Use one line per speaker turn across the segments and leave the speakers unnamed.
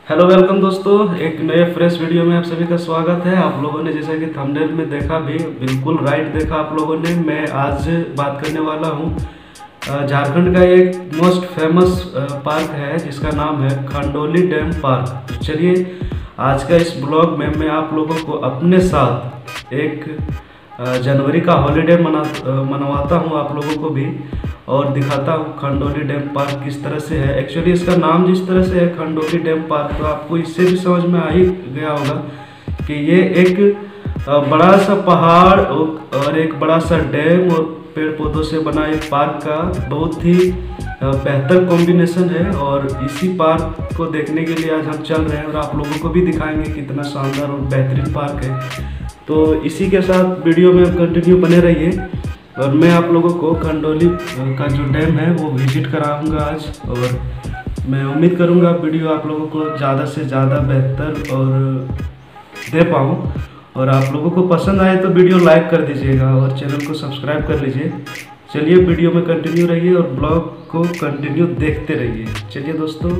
Hello welcome दोस्तों, एक नए फ्रेश वीडियो में आप सभी का स्वागत है। आप लोगों ने जैसा कि थंबनेल में देखा भी बिल्कुल राइट देखा आप लोगों ने। मैं आज बात करने वाला हूँ झारखंड का एक मोस्ट फेमस पार्क है जिसका नाम है खंडोली डैम पार्क। तो चलिए आज का इस ब्लॉग में मैं आप लोगों को अपने साथ एक जनवरी का हॉलीडे मनवाता हूँ आप लोगों को भी, और दिखाता हूँ खंडोली डैम पार्क किस तरह से है। एक्चुअली इसका नाम जिस तरह से है खंडोली डैम पार्क, तो आपको इससे भी समझ में आ ही गया होगा कि ये एक बड़ा सा पहाड़ और एक बड़ा सा डैम और पेड़ पौधों से बना एक पार्क का बहुत ही बेहतर कॉम्बिनेशन है। और इसी पार्क को देखने के लिए आज हम चल रहे हैं और आप लोगों को भी दिखाएंगे कितना शानदार और बेहतरीन पार्क है। तो इसी के साथ वीडियो में कंटिन्यू बने रहिए और मैं आप लोगों को खंडोली का जो डैम है वो विजिट कराऊंगा आज। और मैं उम्मीद करूंगा वीडियो आप लोगों को ज़्यादा से ज़्यादा बेहतर और दे पाऊँ, और आप लोगों को पसंद आए तो वीडियो लाइक कर दीजिएगा और चैनल को सब्सक्राइब कर लीजिए। चलिए वीडियो में कंटिन्यू रहिए और ब्लॉग को कंटिन्यू देखते रहिए। चलिए दोस्तों,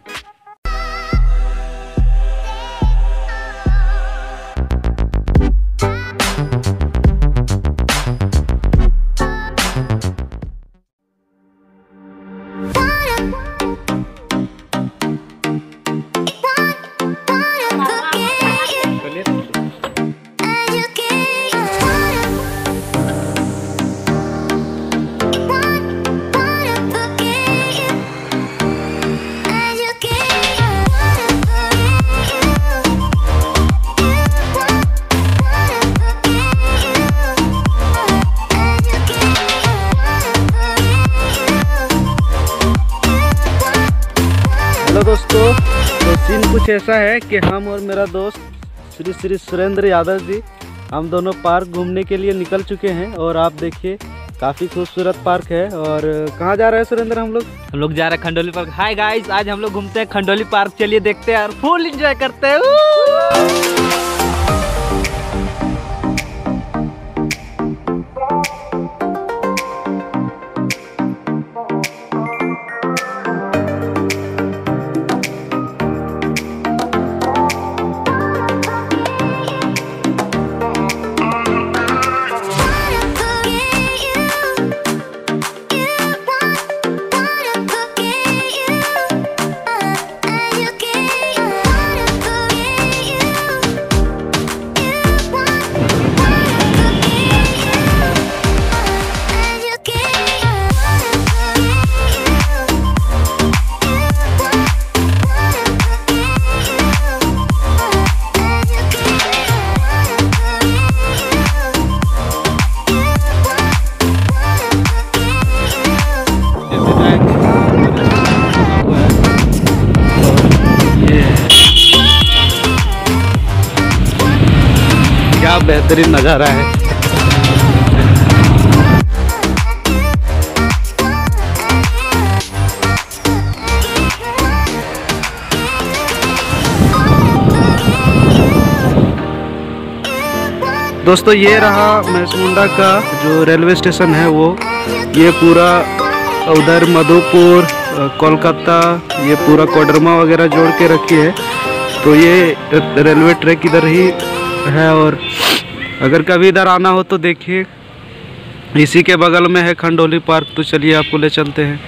हेलो दोस्तों, तो सीन कुछ ऐसा है कि हम और मेरा दोस्त श्री सुरेंद्र यादव जी, हम दोनों पार्क घूमने के लिए निकल चुके हैं। और आप देखिए काफ़ी खूबसूरत पार्क है। और कहाँ जा रहे हैं सुरेंद्र? हम लोग
जा रहे हैं खंडोली पार्क। हाय गाइस, आज हम लोग घूमते हैं खंडोली पार्क। चलिए देखते हैं और फुल एंजॉय करते हैं।
क्या बेहतरीन नज़ारा है। दोस्तों ये रहा मैसमुंडा का जो रेलवे स्टेशन है वो, ये पूरा उधर मधुपुर, कोलकाता, ये पूरा कोडरमा वगैरह जोड़ के रखी है। तो ये रेलवे ट्रैक इधर ही है। और अगर कभी इधर आना हो तो देखिए इसी के बगल में है खंडोली पार्क। तो चलिए आपको ले चलते हैं।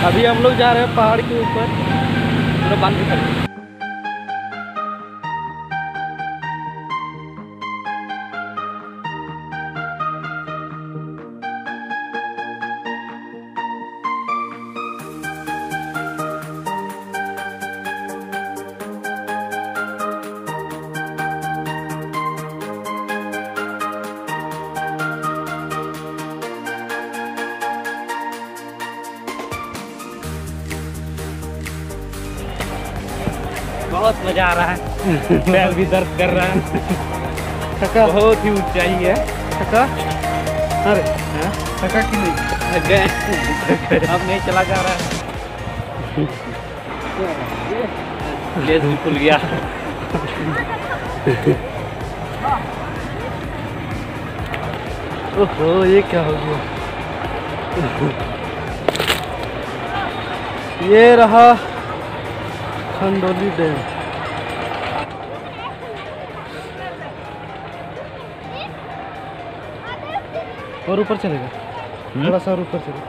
अभी हम लोग जा रहे हैं पहाड़ के ऊपर, पूरा बंद कर। बहुत मजा आ रहा है, पैर भी दर्द कर रहा है। थका, बहुत ही ऊंचाई है। थका, अरे थका कि नहीं? अब नहीं चला जा रहा है, लेज भी खुल गया। ओहो, ये क्या हो गया? ये रहा खंडोली डैम। और ऊपर चलेगा, थोड़ा सा और ऊपर चलेगा।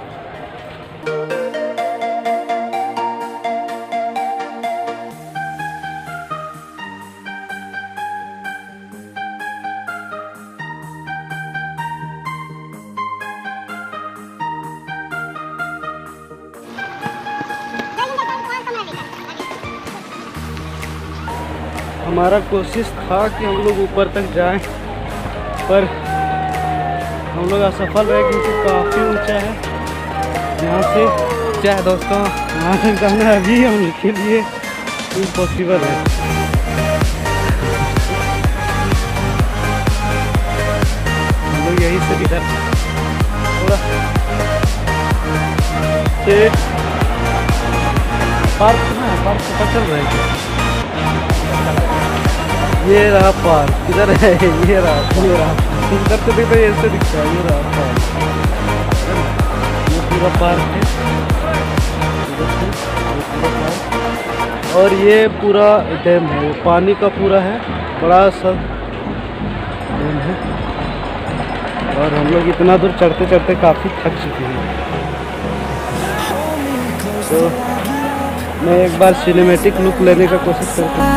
हमारा कोशिश था कि हम लोग ऊपर तक जाएं, पर हम लोग असफल रहे क्योंकि काफ़ी ऊंचा है। यहाँ से क्या है दोस्तों, वहाँ से जाना अभी हम लोग के लिए इम्पॉसिबल है। हम लोग यहीं से इधर थोड़ा पार्क है, पार्क पता चल रहा है। ये रहा पार्क, किधर है? ये रहा इधर से दिखता है, ऐसे दिखता है। ये रहा पार्क, ये पूरा पार्क है। और ये पूरा डैम है, पानी का पूरा है, बड़ा सा डैम है। और हम लोग इतना दूर चढ़ते चढ़ते काफ़ी थक चुके हैं। तो मैं एक बार सिनेमैटिक लुक लेने का कोशिश करता हूँ।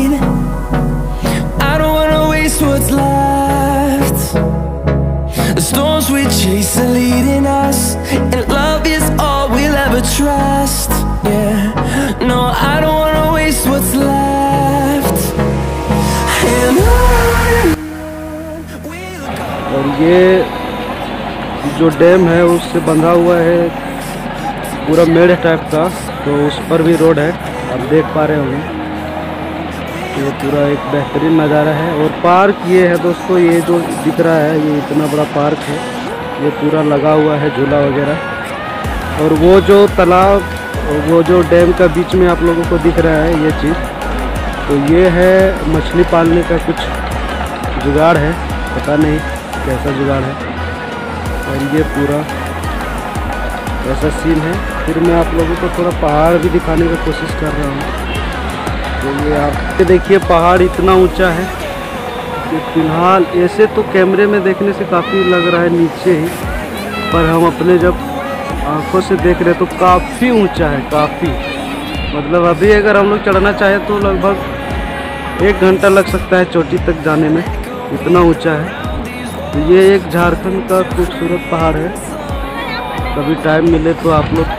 What's left? The storms we chase are leading us, and love is all we'll ever trust. Yeah, no, I don't wanna waste what's left. And और ये जो डैम है उससे बंधा हुआ है पूरा मेड़ टाइप का, तो उस पर भी रोड है, आप देख पा रहे होंगे। ये पूरा एक बेहतरीन नज़ारा है। और पार्क ये है दोस्तों, ये जो दिख रहा है ये इतना बड़ा पार्क है, ये पूरा लगा हुआ है झूला वगैरह। और वो जो तालाब और वो जो डैम का बीच में आप लोगों को दिख रहा है ये चीज़, तो ये है मछली पालने का कुछ जुगाड़ है, पता नहीं कैसा जुगाड़ है। और ये पूरा ऐसा सीन है। फिर मैं आप लोगों को थोड़ा पहाड़ भी दिखाने की कोशिश कर रहा हूँ। तो ये आप देखिए पहाड़ इतना ऊंचा है कि फिलहाल ऐसे तो कैमरे में देखने से काफ़ी लग रहा है नीचे ही, पर हम अपने जब आंखों से देख रहे तो काफ़ी ऊंचा है, काफ़ी। मतलब अभी अगर हम लोग चढ़ना चाहें तो लगभग 1 घंटा लग सकता है चोटी तक जाने में, इतना ऊंचा है। तो ये एक झारखंड का खूबसूरत पहाड़ है, कभी टाइम मिले तो आप लोग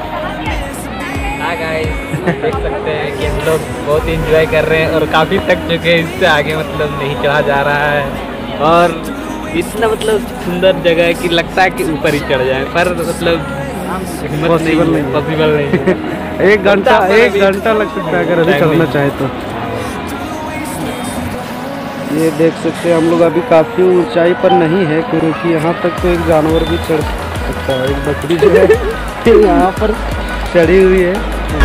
देख सकते हैं कि हम लोग बहुत इंजॉय कर रहे हैं और काफ़ी थक चुके हैं। इससे आगे मतलब नहीं चढ़ा जा रहा है, और इतना मतलब सुंदर जगह है कि लगता है कि ऊपर ही चढ़ जाए, पर मतलब पॉसिबल नहीं। 1 घंटा लग सकता है अगर अभी चढ़ना चाहे तो। ये देख सकते हैं हम लोग अभी काफ़ी ऊंचाई पर नहीं है, क्योंकि यहाँ तक तो एक जानवर भी चढ़ सकता है। एक बकरी जो है यहाँ पर चढ़ी हुई है।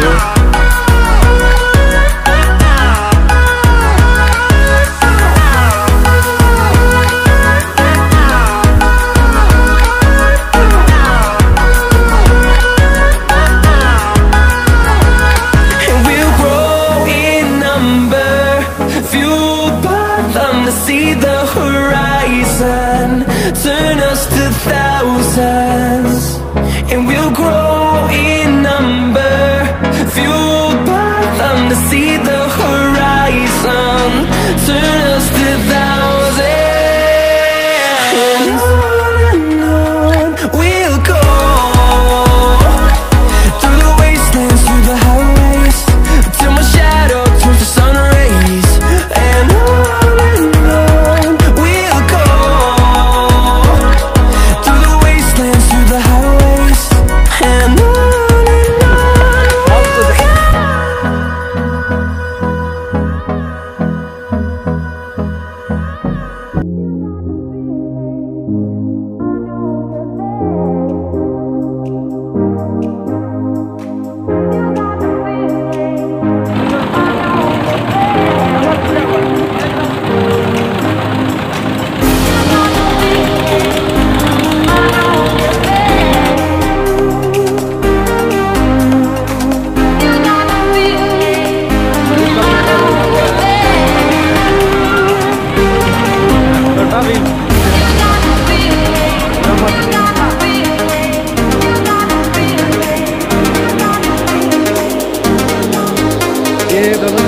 Turn us to thousands, and we'll grow in numbers.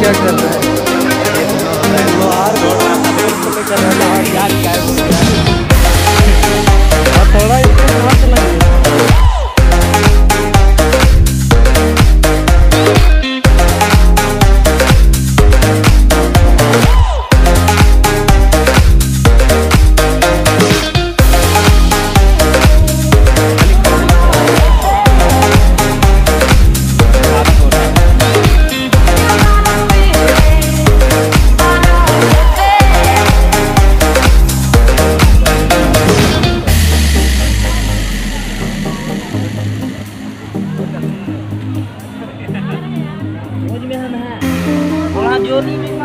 क्या कर रहा है? थोड़ा जोरी में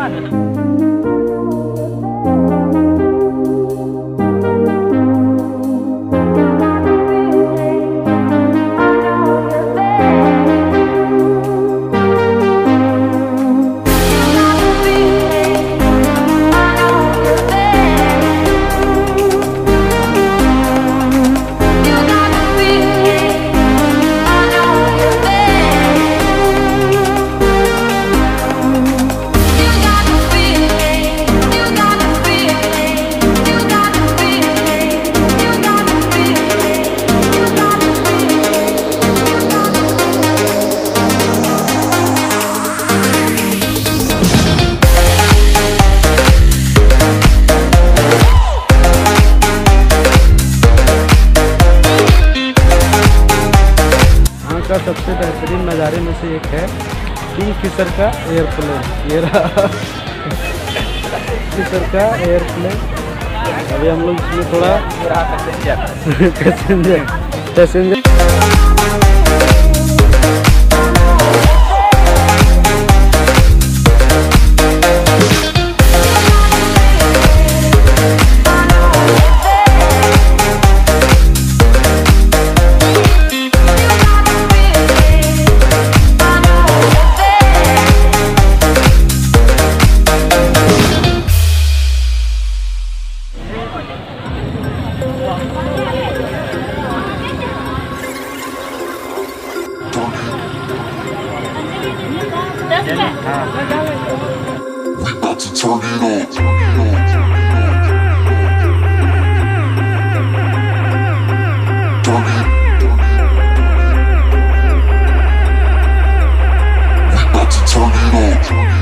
का सबसे बेहतरीन नज़ारे में से एक है किंगफिशर का एयरप्लेन। ये रहा किंगफिशर का एयरप्लेन। अभी हम लोग इसमें थोड़ा passenger
We about to turn it on. Turn it. We about to turn it on.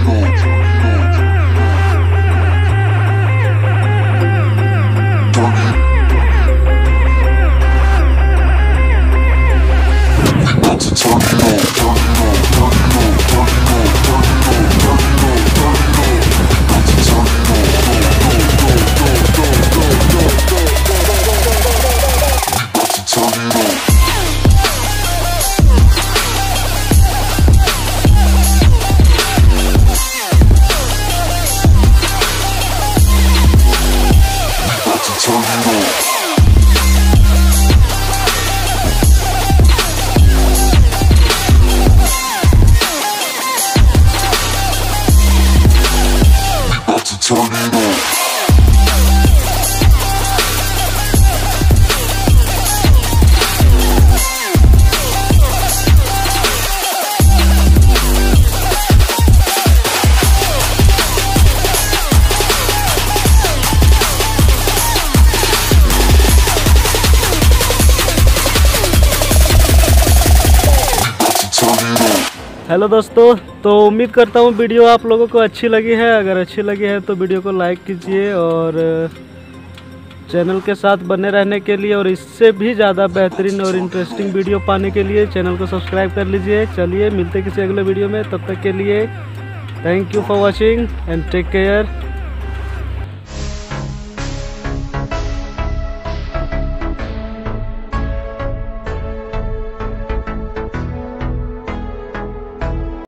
Turn it. We about to turn it on.
Hello दोस्तों, तो उम्मीद करता हूँ वीडियो आप लोगों को अच्छी लगी है। अगर अच्छी लगी है तो वीडियो को लाइक कीजिए और चैनल के साथ बने रहने के लिए और इससे भी ज़्यादा बेहतरीन और इंटरेस्टिंग वीडियो पाने के लिए चैनल को सब्सक्राइब कर लीजिए। चलिए मिलते किसी अगले वीडियो में, तब तक के लिए thank you for watching and take care.